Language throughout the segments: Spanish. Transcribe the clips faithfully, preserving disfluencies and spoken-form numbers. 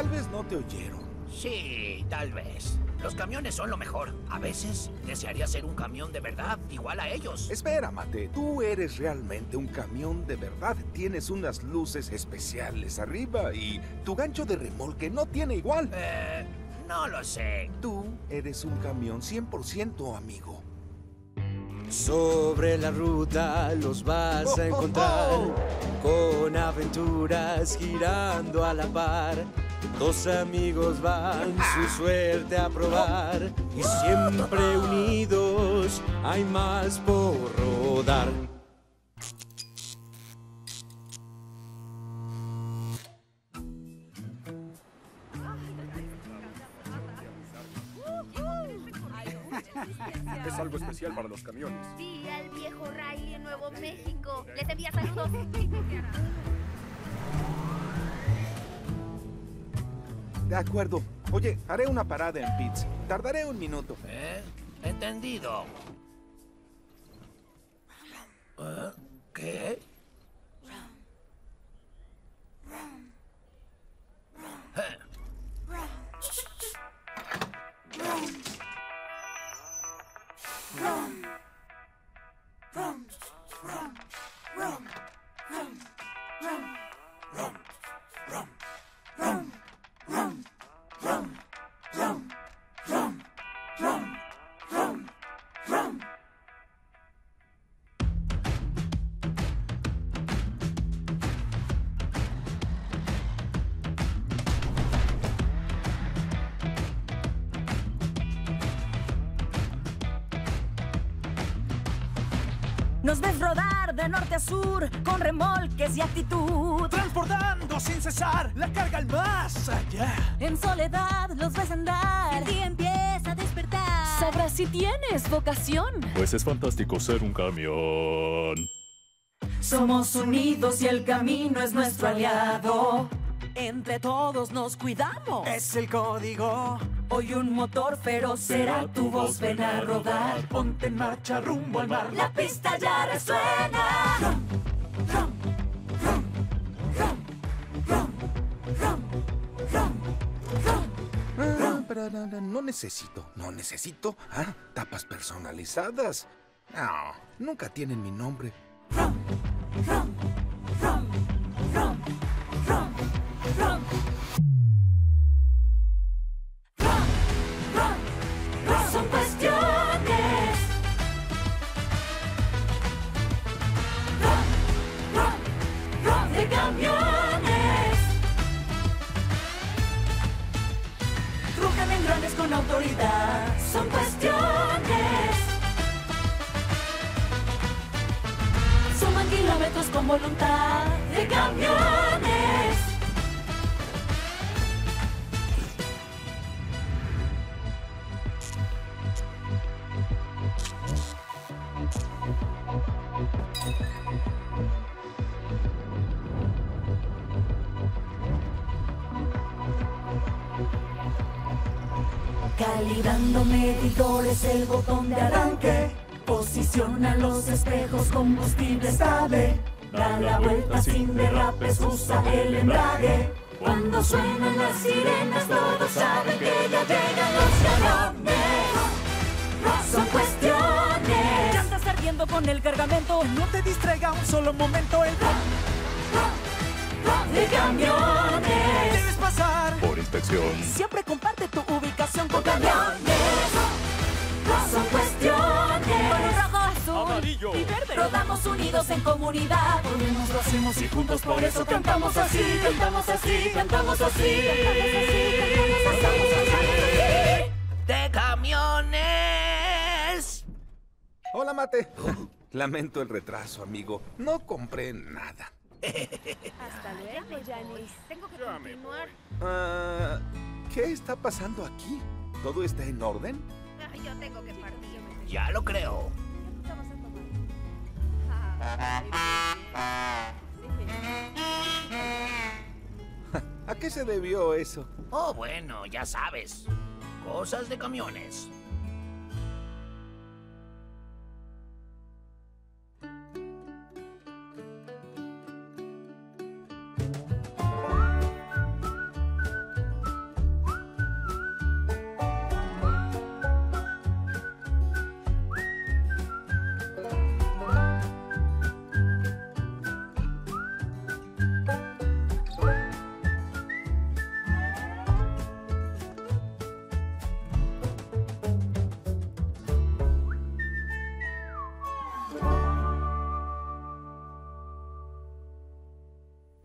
Tal vez no te oyeron. Sí, tal vez. Los camiones son lo mejor. A veces desearía ser un camión de verdad, igual a ellos. Espera, Mate. Tú eres realmente un camión de verdad. Tienes unas luces especiales arriba y tu gancho de remolque no tiene igual. Eh, no lo sé. Tú eres un camión cien por ciento, amigo. Sobre la ruta los vas a encontrar con aventuras girando a la par. Dos amigos van su suerte a probar y siempre unidos hay más por rodar. Es algo especial para los camiones. Sí, al viejo Riley en Nuevo México. Les envía saludos. De acuerdo. Oye, haré una parada en Pitts. Tardaré un minuto. ¿Eh? Entendido. ¿Eh? ¿Qué? ¿Eh? Nos ves rodar de norte a sur con remolques y actitud. Transportando sin cesar la carga al más allá. En soledad los ves andar. El día empieza a despertar. Sabrás si tienes vocación. Pues es fantástico ser un camión. Somos unidos y el camino es nuestro aliado. Entre todos nos cuidamos. Es el código. Hoy un motor feroz será tu voz, ven a rodar. Ponte en marcha rumbo al mar. La pista ya resuena. Rum, rum, rum, rum, rum, rum, rum, rum. Ah, pero no, no, no necesito, no necesito ah, tapas personalizadas. No, nunca tienen mi nombre. Rum, rum, rum, rum, rum, rum. Son cuestiones de camiones. Rugen en grandes con autoridad. Son cuestiones. Suman kilómetros con voluntad de camiones. Calibrando medidores, el botón de arranque. Posiciona los espejos, combustible estable. Da la vuelta sin derrapes, usa el embrague. Cuando suenan las sirenas, todos saben que ya llegan los camiones. Son cuestiones. Ya estás ardiendo con el cargamento. No te distraiga un solo momento el de camiones. Debes pasar Por inspección. Siempre comparte tu ubicación con Camiones. Son cuestiones. Rojo, azul Amarillo. y verde. Rodamos unidos en comunidad. Podemos, lo hacemos y juntos por eso Cantamos así, cantamos así, cantamos así. ¡De camiones! Hola, Mate. Lamento el retraso, amigo. No compré nada. Hasta luego, Janice. Tengo que continuar. Ah, ¿qué está pasando aquí? ¿Todo está en orden? Ay, yo tengo que partir. Ya lo creo. ¿Qué vas a tomar? ¿A qué se debió eso? Oh, bueno, ya sabes. Cosas de camiones.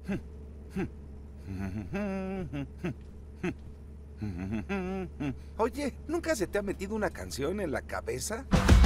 Oye, ¿nunca se te ha metido una canción en la cabeza?